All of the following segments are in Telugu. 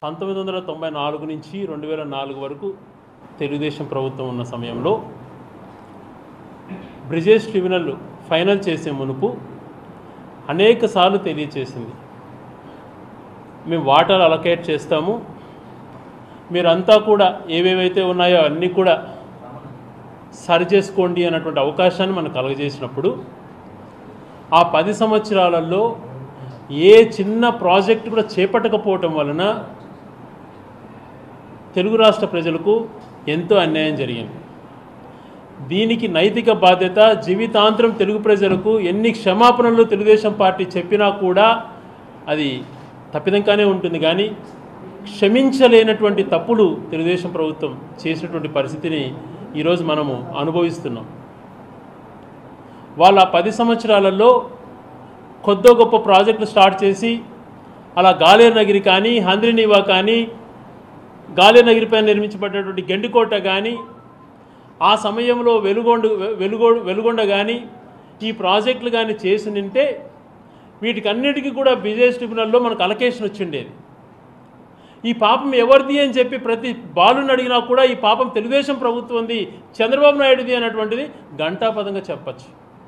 1994 నుంచి 2004 వరకు తెలుగుదేశం ప్రభుత్వం ఉన్న సమయంలో బ్రిజేష్ ట్రిబ్యునల్ ఫైనల్ చేసే మునుపు అనేక సార్లు తెలియచేసింది, మేము వాటర్ అలొకేట్ చేస్తాము, మీరంతా కూడా ఏవేవైతే ఉన్నాయో అన్నీ కూడా సరి చేసుకోండి అన్నటువంటి అవకాశాన్ని మనకు కలుగజేసినప్పుడు ఆ 10 సంవత్సరాలలో ఏ చిన్న ప్రాజెక్టు కూడా చేపట్టకపోవటం వలన తెలుగు రాష్ట్ర ప్రజలకు ఎంతో అన్యాయం జరిగింది. దీనికి నైతిక బాధ్యత జీవితాంతరం తెలుగు ప్రజలకు ఎన్ని క్షమాపణలు తెలుగుదేశం పార్టీ చెప్పినా కూడా అది తప్పిదంగానే ఉంటుంది. కానీ క్షమించలేనటువంటి తప్పులు తెలుగుదేశం ప్రభుత్వం చేసినటువంటి పరిస్థితిని ఈరోజు మనము అనుభవిస్తున్నాం. వాళ్ళ 10 సంవత్సరాలలో కొద్దో గొప్ప ప్రాజెక్టులు స్టార్ట్ చేసి అలా గాలేరు నగిరి కానీ, హంద్రినీవా కానీ, గాలేరు నగిరిపై నిర్మించబడినటువంటి గెండికోట కానీ, ఆ సమయంలో వెలుగొండ కానీ ఈ ప్రాజెక్టులు కానీ చేసి నింటే వీటికన్నిటికీ కూడా బ్రిజేష్ ట్రిబ్యునల్లో మనకు అలొకేషన్ వచ్చిండేది. ఈ పాపం ఎవరిది అని చెప్పి ప్రతి బాలుని అడిగినా కూడా ఈ పాపం తెలుగుదేశం ప్రభుత్వంది, చంద్రబాబు నాయుడుది అన్నటువంటిది ఘంటాపదంగా చెప్పచ్చు.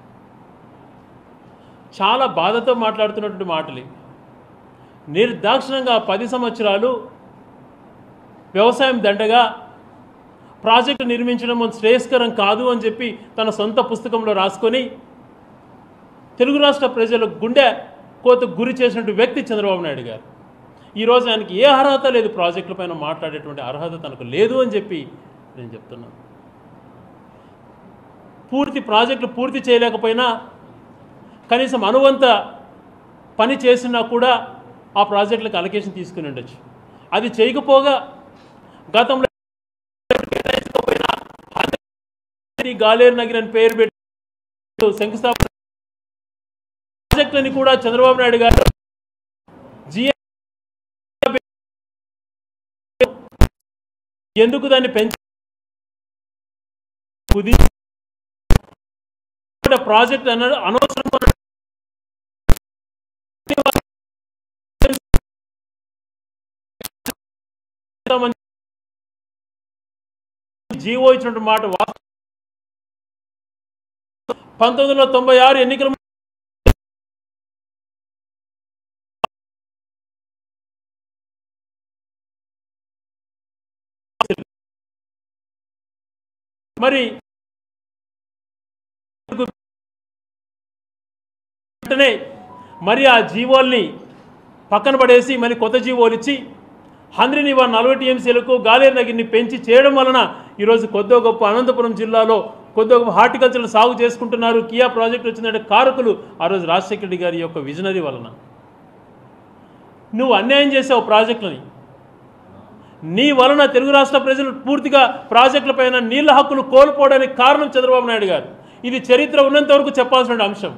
చాలా బాధతో మాట్లాడుతున్నటువంటి మాటలు. నిర్దాక్షిణంగా 10 సంవత్సరాలు వ్యవసాయం దండగా ప్రాజెక్టు నిర్మించడం శ్రేయస్కరం కాదు అని చెప్పి తన సొంత పుస్తకంలో రాసుకొని తెలుగు రాష్ట్ర ప్రజల గుండె కోతకు గురి చేసినటువంటి వ్యక్తి చంద్రబాబు నాయుడు గారు. ఈరోజు ఆయనకి ఏ అర్హత లేదు, ప్రాజెక్టుల పైన మాట్లాడేటువంటి అర్హత తనకు లేదు అని చెప్పి నేను చెప్తున్నాను. ప్రాజెక్టులు పూర్తి చేయలేకపోయినా కనీసం అనువంత పని చేసినా కూడా ఆ ప్రాజెక్టులకు అలొకేషన్ తీసుకుని ఉండొచ్చు. అది చేయకపోగా గతంలో గాలేరు నగిరి అని పేరు పెట్టి శంకుస్థాపన ప్రాజెక్టులని కూడా చంద్రబాబు నాయుడు గారు ఎందుకు దాన్ని పెంచి ప్రాజెక్ట్ అనవసరం జీవో ఇచ్చినట్టు మాట 1996 ఎన్నికల మరి ఆ జీవోల్ని పక్కన పడేసి మళ్ళీ కొత్త జీవోలు ఇచ్చి హంద్రినీవా 40 టీఎంసీలకు గాలేరు నగిరిని పెంచి చేయడం వలన ఈరోజు కొద్దో గొప్ప అనంతపురం జిల్లాలో కొద్దో గొప్ప హార్టికల్చర్ సాగు చేసుకుంటున్నారు. కియా ప్రాజెక్టు వచ్చిందంటే కారకులు ఆ రోజు రాజశేఖర రెడ్డి గారి యొక్క విజనరీ వలన. నువ్వు అన్యాయం చేసావు ప్రాజెక్టులని. నీ వలన తెలుగు రాష్ట్ర ప్రజలు పూర్తిగా ప్రాజెక్టులపైన నీళ్ల హక్కులు కోల్పోవడానికి కారణం చంద్రబాబు నాయుడు గారు. ఇది చరిత్ర ఉన్నంత వరకు చెప్పాల్సిన అంశం.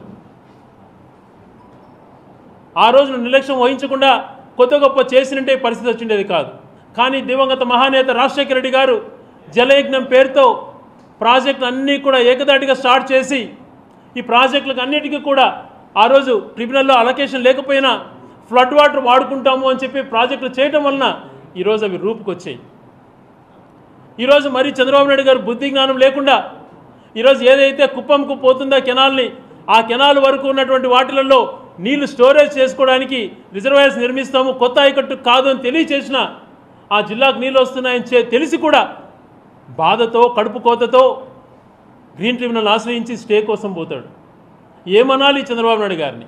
ఆ రోజు నిర్లక్ష్యం వహించకుండా కొత్త గొప్ప చేసినంటే పరిస్థితి వచ్చిండేది కాదు. కానీ దివంగత మహానేత రాజశేఖర రెడ్డి గారు జలయజ్ఞం పేరుతో ప్రాజెక్టులు అన్నీ కూడా ఏకదాటిగా స్టార్ట్ చేసి ఈ ప్రాజెక్టులకు అన్నిటికీ కూడా ఆ రోజు ట్రిబ్యునల్లో అలొకేషన్ లేకపోయినా ఫ్లడ్ వాటర్ వాడుకుంటాము అని చెప్పి ప్రాజెక్టులు చేయడం వలన ఈరోజు అవి రూపుకొచ్చాయి. ఈరోజు మరి చంద్రబాబు నాయుడు గారు బుద్ధి జ్ఞానం లేకుండా ఈరోజు ఏదైతే కుప్పంకు పోతుందో కెనాల్ని, ఆ కెనాల్ వరకు ఉన్నటువంటి వాటిలలో నీళ్లు స్టోరేజ్ చేసుకోవడానికి రిజర్వాయర్స్ నిర్మిస్తాము, కొత్త ఆయకట్టు కాదు అని తెలియచేసిన ఆ జిల్లాకు నీళ్ళు వస్తున్నాయని తెలిసి కూడా బాధతో కడుపు కోతతో గ్రీన్ ట్రిబ్యునల్ ఆశ్రయించి స్టే కోసం పోతాడు. ఏమనాలి చంద్రబాబు నాయుడు గారిని?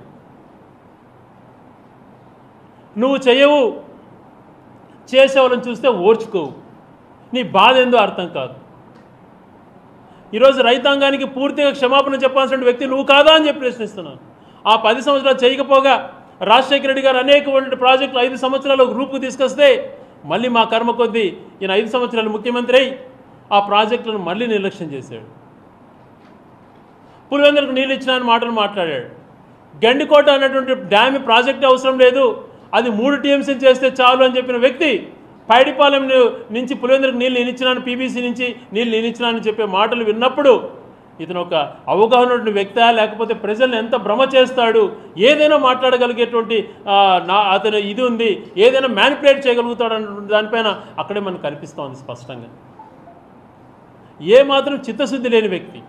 నువ్వు చేయవు, చేసేవాళ్ళని చూస్తే ఓర్చుకోవు. నీ బాధ ఏందో అర్థం కాదు. ఈరోజు రైతాంగానికి పూర్తిగా క్షమాపణ చెప్పాల్సిన వ్యక్తి నువ్వు కాదా అని చెప్పి ప్రశ్నిస్తున్నాను. ఆ 10 సంవత్సరాలు చేయకపోగా రాజశేఖర రెడ్డి గారు అనేకమైన ప్రాజెక్టులు 5 సంవత్సరాలు రూపుకు తీసుకొస్తే మళ్ళీ మా కర్మ కొద్దీ ఈయన 5 సంవత్సరాలు ముఖ్యమంత్రి అయి ఆ ప్రాజెక్టులను మళ్ళీ నిర్లక్ష్యం చేశాడు. పులివెందులకు నీళ్ళు ఇచ్చిన మాటలు మాట్లాడాడు. గండికోట అన్నటువంటి డ్యామ్ ప్రాజెక్ట్ అవసరం లేదు, అది 3 టీఎంసీ చేస్తే చాలు అని చెప్పిన వ్యక్తి పైడిపాలెం నుంచి పులివెందులకు నీళ్ళు నేనిచ్చినాను, పీబీసీ నుంచి నీళ్ళు నేనిచ్చినానని చెప్పే మాటలు విన్నప్పుడు ఇతను ఒక అవగాహన ఉన్న వ్యక్తి లేకపోతే ప్రజల్ని ఎంత భ్రమ చేస్తాడు, ఏదైనా మాట్లాడగలిగేటువంటి అతను ఇది ఉంది, ఏదైనా మ్యానిపులేట్ చేయగలుగుతాడు అన్న దానిపైన అక్కడే మనకు కనిపిస్తోంది స్పష్టంగా. ఏమాత్రం చిత్తశుద్ధి లేని వ్యక్తి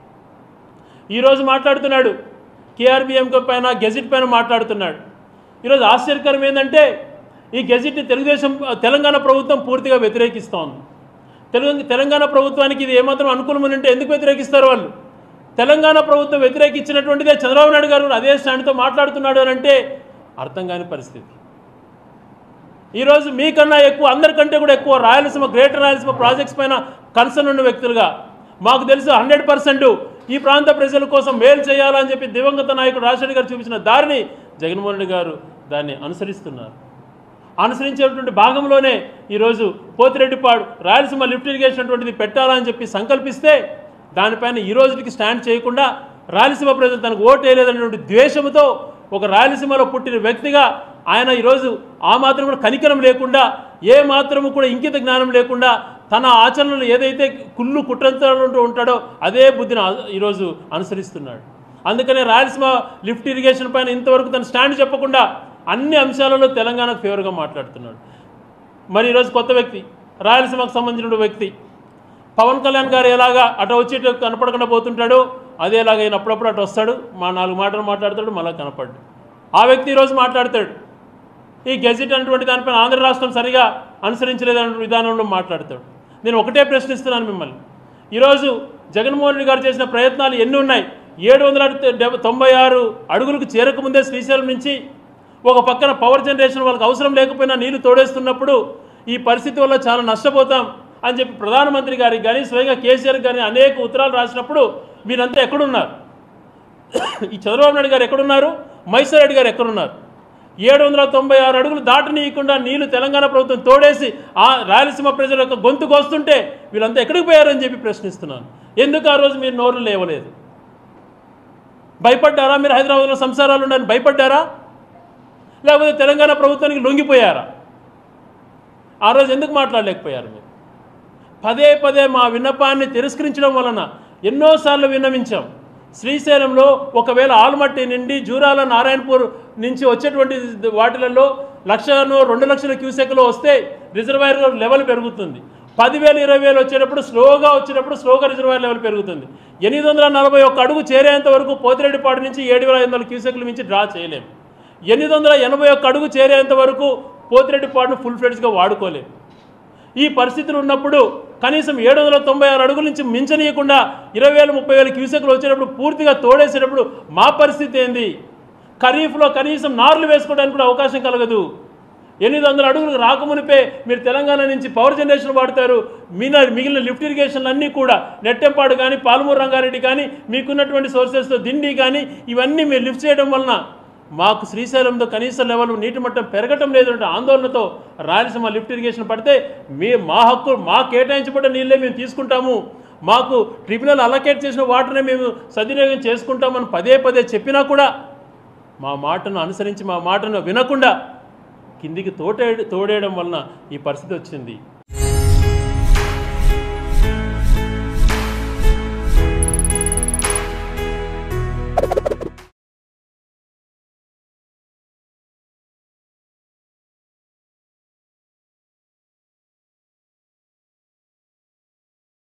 ఈరోజు మాట్లాడుతున్నాడు, కేఆర్బిఎం పైన గెజిట్ పైన మాట్లాడుతున్నాడు. ఈరోజు ఆశ్చర్యకరం ఏంటంటే ఈ గెజిట్ని తెలంగాణ ప్రభుత్వం పూర్తిగా వ్యతిరేకిస్తోంది. తెలంగాణ ప్రభుత్వానికి ఇది ఏమాత్రం అనుకూలమని అంటే ఎందుకు వ్యతిరేకిస్తారు వాళ్ళు? తెలంగాణ ప్రభుత్వం వ్యతిరేకించినటువంటిదే చంద్రబాబు నాయుడు గారు అదే స్టాండ్తో మాట్లాడుతున్నాడు అని అంటే అర్థం కాని పరిస్థితి. ఈరోజు మీకన్నా ఎక్కువ, అందరికంటే కూడా ఎక్కువ రాయలసీమ, గ్రేటర్ రాయలసీమ ప్రాజెక్ట్స్ పైన కన్సర్న్ ఉన్న వ్యక్తులుగా మాకు తెలుసు 100% ఈ ప్రాంత ప్రజల కోసం మేలు చేయాలని చెప్పి దివంగత నాయకుడు రాజశేఖర్ గారు చూపించిన దారిని జగన్మోహన్ రెడ్డి గారు దాన్ని అనుసరిస్తున్నారు. అనుసరించేటువంటి భాగంలోనే ఈరోజు పోతిరెడ్డిపాడు రాయలసీమ లిఫ్ట్ ఇరిగేషన్ అటువంటిది పెట్టాలని చెప్పి సంకల్పిస్తే దానిపైన ఈ రోజుకి స్టాండ్ చేయకుండా రాయలసీమ ప్రజలు తనకు ఓటు వేయలేదనేటువంటి ద్వేషంతో ఒక రాయలసీమలో పుట్టిన వ్యక్తిగా ఆయన ఈరోజు ఆ మాత్రం కూడా కనికరం లేకుండా, ఏ మాత్రము కూడా ఇంకిత జ్ఞానం లేకుండా తన ఆచరణలు ఏదైతే కుళ్ళు కుట్రంతో ఉంటాడో అదే బుద్ధిని ఈరోజు అనుసరిస్తున్నాడు. అందుకనే రాయలసీమ లిఫ్ట్ ఇరిగేషన్ పైన ఇంతవరకు తన స్టాండ్ చెప్పకుండా అన్ని అంశాలలో తెలంగాణకు ఫేవర్గా మాట్లాడుతున్నాడు. మరి ఈరోజు కొత్త వ్యక్తి, రాయలసీమకు సంబంధించిన వ్యక్తి పవన్ కళ్యాణ్ గారు ఎలాగా అటు వచ్చి కనపడకుండా పోతుంటాడో అదేలాగా ఆయన అప్పుడప్పుడు అటు వస్తాడు, 4 మాటలు మాట్లాడతాడు, మళ్ళీ కనపడ్డు. ఆ వ్యక్తి ఈరోజు మాట్లాడతాడు ఈ గెజిట్ అటువంటి దానిపైన ఆంధ్ర రాష్ట్రం సరిగా అనుసరించలేదన్న విధానంలో మాట్లాడతాడు. నేను ఒకటే ప్రశ్నిస్తున్నాను మిమ్మల్ని, ఈరోజు జగన్మోహన్ రెడ్డి గారు చేసిన ప్రయత్నాలు ఎన్ని ఉన్నాయి? 796 అడుగులకు చేరకముందే శ్రీశైలం నుంచి ఒక పక్కన పవర్ జనరేషన్ వాళ్ళకి అవసరం లేకపోయినా నీళ్లు తోడేస్తున్నప్పుడు ఈ పరిస్థితి వల్ల చాలా నష్టపోతాం అని చెప్పి ప్రధానమంత్రి గారికి కానీ స్వయంగా కేసీఆర్ కానీ అనేక ఉత్తరాలు రాసినప్పుడు మీరంతా ఎక్కడున్నారు? ఈ చంద్రబాబు నాయుడు గారు ఎక్కడున్నారు? మైసూర్ రెడ్డి గారు ఎక్కడున్నారు? 796 అడుగులు దాటనీయకుండా నీళ్లు తెలంగాణ ప్రభుత్వం తోడేసి ఆ రాయలసీమ ప్రజల యొక్క గొంతు కోస్తుంటే వీళ్ళంతా ఎక్కడికి పోయారని చెప్పి ప్రశ్నిస్తున్నాను. ఎందుకు ఆ రోజు మీరు నోరు లేవలేదు? భయపడ్డారా? మీరు హైదరాబాద్లో సంసారాలు ఉండని భయపడ్డారా? లేకపోతే తెలంగాణ ప్రభుత్వానికి లొంగిపోయారా? ఆ రోజు ఎందుకు మాట్లాడలేకపోయారు? మీరు పదే మా విన్నపాన్ని తిరస్కరించడం వలన ఎన్నోసార్లు విన్నవించాం. శ్రీశైలంలో ఒకవేళ ఆల్మట్టి నుండి జూరాల నారాయణపూర్ నుంచి వచ్చేటువంటి వాటిలలో 1,00,000 2,00,000 క్యూసెక్లో వస్తే రిజర్వాయర్ లెవెల్ పెరుగుతుంది. 10,000 20,000 వచ్చేటప్పుడు స్లోగా రిజర్వాయర్ లెవెల్ పెరుగుతుంది. 841 అడుగు చేరేంత వరకు పోతిరెడ్డిపాడు నుంచి 7,500 క్యూసెక్లు మించి డ్రా చేయలేము. 881 అడుగు చేరేంత వరకు పోతిరెడ్డిపాడును ఫుల్ ఫ్లెడ్జ్గా వాడుకోలేము. ఈ పరిస్థితులు ఉన్నప్పుడు కనీసం 796 అడుగుల నుంచి మించనీయకుండా 20,000 30,000 క్యూసెక్లు వచ్చేటప్పుడు పూర్తిగా తోడేసేటప్పుడు మా పరిస్థితి ఏంది? ఖరీఫ్లో కనీసం నార్లు వేసుకోవడానికి కూడా అవకాశం కలగదు. 800 అడుగులు రాకమునిపే మీరు తెలంగాణ నుంచి పవర్ జనరేషన్ వాడతారు. మిగిలిన లిఫ్ట్ ఇరిగేషన్లు అన్నీ కూడా నెట్టెంపాడు కానీ, పాలమూరు రంగారెడ్డి కానీ, మీకున్నటువంటి సోర్సెస్తో దిండి కానీ ఇవన్నీ మీరు లిఫ్ట్ చేయడం వలన మాకు శ్రీశైలంతో కనీస లెవెల్ నీటి మట్టం పెరగటం లేదంటే ఆందోళనతో రాయలసీమ లిఫ్ట్ ఇరిగేషన్ పడితే మా హక్కు, మా కేటాయించబడ్డ నీళ్ళే మేము తీసుకుంటాము, మాకు ట్రిబ్యునల్ అలొకేట్ చేసిన వాటర్నే మేము సద్వినియోగం చేసుకుంటామని పదే చెప్పినా కూడా మా మాటను అనుసరించి మా మాటను వినకుండా కిందికి తోడేయడం వలన ఈ పరిస్థితి వచ్చింది.